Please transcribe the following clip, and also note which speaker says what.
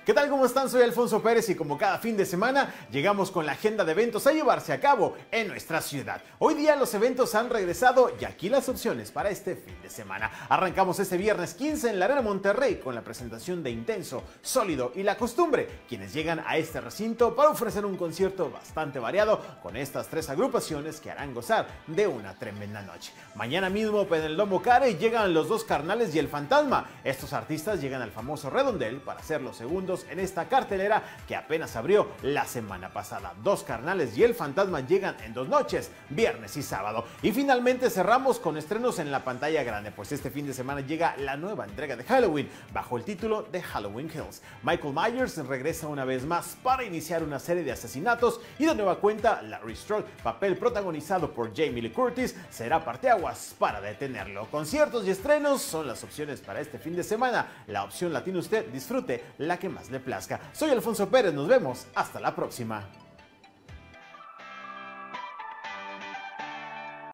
Speaker 1: ¿Qué tal? ¿Cómo están? Soy Alfonso Pérez y como cada fin de semana llegamos con la agenda de eventos a llevarse a cabo en nuestra ciudad. Hoy día los eventos han regresado y aquí las opciones para este fin de semana. Arrancamos este viernes 15 en la Arena Monterrey con la presentación de Intenso, Sólido y La Costumbre, quienes llegan a este recinto para ofrecer un concierto bastante variado con estas tres agrupaciones que harán gozar de una tremenda noche. Mañana mismo en el Domo Care llegan Los Dos Carnales y El Fantasma. Estos artistas llegan al famoso Redondel para ser los segundos en esta cartelera que apenas abrió la semana pasada. Dos Carnales y El Fantasma llegan en 2 noches, viernes y sábado. Y finalmente cerramos con estrenos en la pantalla grande, pues este fin de semana llega la nueva entrega de Halloween bajo el título de Halloween Kills. Michael Myers regresa una vez más para iniciar una serie de asesinatos y de nueva cuenta Laurie Strode, papel protagonizado por Jamie Lee Curtis, será parteaguas para detenerlo. Conciertos y estrenos son las opciones para este fin de semana. La opción la tiene usted, disfrute la que más le plazca. Soy Alfonso Pérez, nos vemos hasta la próxima.